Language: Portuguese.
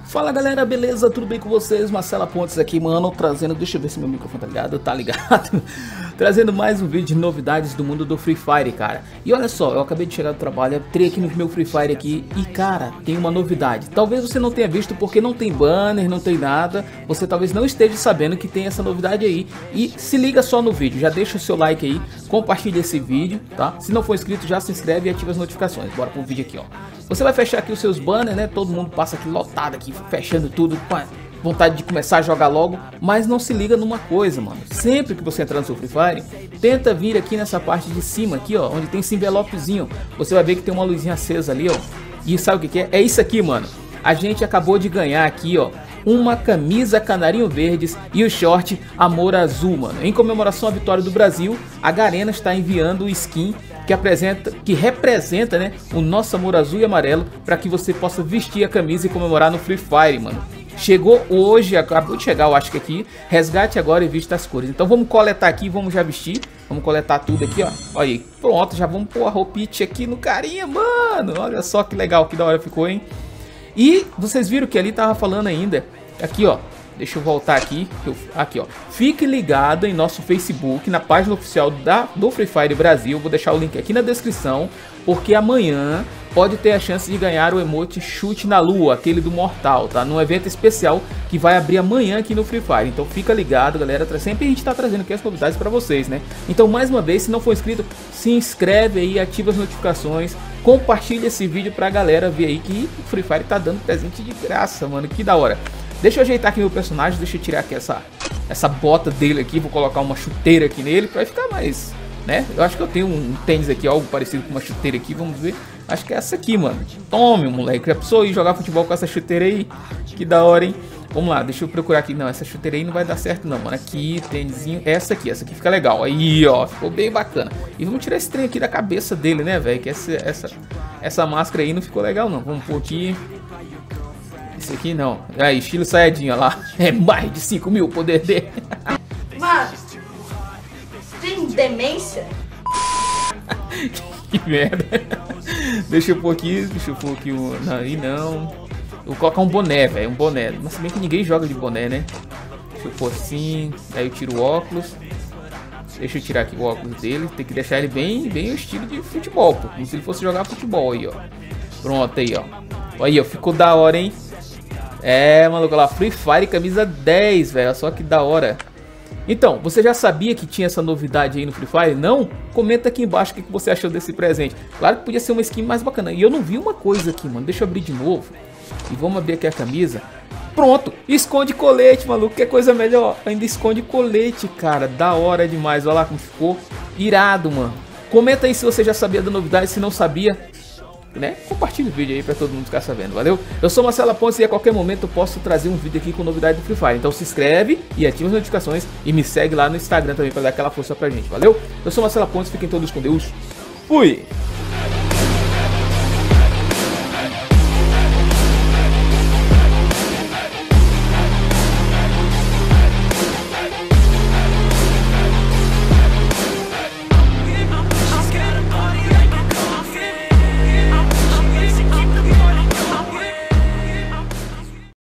Fala galera, beleza? Tudo bem com vocês? Marcelo Pontes aqui, mano, trazendo, deixa eu ver se meu microfone tá ligado? Trazendo mais um vídeo de novidades do mundo do Free Fire, cara. E olha só, eu acabei de chegar do trabalho, entrei aqui no meu Free Fire aqui e, cara, tem uma novidade. Talvez você não tenha visto porque não tem banner, não tem nada. Você talvez não esteja sabendo que tem essa novidade aí. E se liga só no vídeo, já deixa o seu like aí, compartilha esse vídeo, tá? Se não for inscrito, já se inscreve e ativa as notificações. Bora pro vídeo aqui, ó. Você vai fechar aqui os seus banners, né? Todo mundo passa aqui lotado aqui, fechando tudo, com a vontade de começar a jogar logo. Mas não se liga numa coisa, mano. Sempre que você entrar no seu Free Fire, tenta vir aqui nessa parte de cima aqui, ó, onde tem esse envelopezinho. Você vai ver que tem uma luzinha acesa ali, ó. E sabe o que é? É isso aqui, mano. A gente acabou de ganhar aqui, ó, uma camisa canarinho verdes e o short amor azul, mano. Em comemoração à vitória do Brasil, a Garena está enviando o skin que representa, né, o nosso amor azul e amarelo, para que você possa vestir a camisa e comemorar no Free Fire, mano. Chegou hoje, acabou de chegar, eu acho que aqui. Resgate agora e vista as cores. Então vamos coletar aqui, vamos já vestir. Vamos coletar tudo aqui, ó. Olha aí, pronto, já vamos pôr a roupinha aqui no carinha, mano. Olha só que legal, que da hora ficou, hein. E vocês viram que ali tava falando ainda, aqui ó, deixa eu voltar aqui, aqui ó, fique ligado em nosso Facebook, na página oficial do Free Fire Brasil, vou deixar o link aqui na descrição, porque amanhã pode ter a chance de ganhar o emote chute na lua, aquele do mortal, tá? Num evento especial que vai abrir amanhã aqui no Free Fire, então fica ligado galera, sempre a gente tá trazendo aqui as novidades pra vocês, né? Então mais uma vez, se não for inscrito, se inscreve aí, ativa as notificações, compartilha esse vídeo pra galera ver aí que o Free Fire tá dando presente de graça, mano, que da hora. Deixa eu ajeitar aqui meu personagem, deixa eu tirar aqui essa bota dele aqui, vou colocar uma chuteira aqui nele pra ficar mais, né? Eu acho que eu tenho um tênis aqui, algo parecido com uma chuteira aqui, vamos ver. Acho que é essa aqui, mano. Tome, moleque, já precisou ir jogar futebol com essa chuteira aí? Que da hora, hein? Vamos lá, deixa eu procurar aqui. Não, essa chuteira aí não vai dar certo não, mano. Aqui, tênisinho, essa aqui fica legal. Aí, ó, ficou bem bacana. E vamos tirar esse trem aqui da cabeça dele, né, velho? Que essa máscara aí não ficou legal não. Vamos pôr aqui. Esse aqui não. Aí, estilo Saiyajin, ó lá. É mais de 5 mil o poder dele. Mano, tem demência? Que merda. Deixa eu pôr aqui não, aí não. Eu vou colocar um boné, velho, um boné. Mas se bem que ninguém joga de boné, né? Deixa eu pôr assim, aí eu tiro o óculos. Deixa eu tirar aqui o óculos dele. Tem que deixar ele bem o estilo de futebol, pô. Como se ele fosse jogar futebol aí, ó. Pronto aí, ó. Aí, ó, ficou da hora, hein? É, maluco, lá, Free Fire camisa 10, velho, só que da hora. Então, você já sabia que tinha essa novidade aí no Free Fire? Não? Comenta aqui embaixo o que você achou desse presente. Claro que podia ser uma skin mais bacana. E eu não vi uma coisa aqui, mano. Deixa eu abrir de novo. E vamos abrir aqui a camisa. Pronto, esconde colete, maluco, que coisa melhor. Ainda esconde colete, cara, da hora demais. Olha lá como ficou, irado, mano. Comenta aí se você já sabia da novidade, se não sabia, né? Compartilha o vídeo aí pra todo mundo ficar sabendo, valeu? Eu sou Marcelo Pontes e a qualquer momento eu posso trazer um vídeo aqui com novidade do Free Fire. Então se inscreve e ativa as notificações e me segue lá no Instagram também pra dar aquela força pra gente, valeu? Eu sou Marcelo Pontes, fiquem todos com Deus. Fui!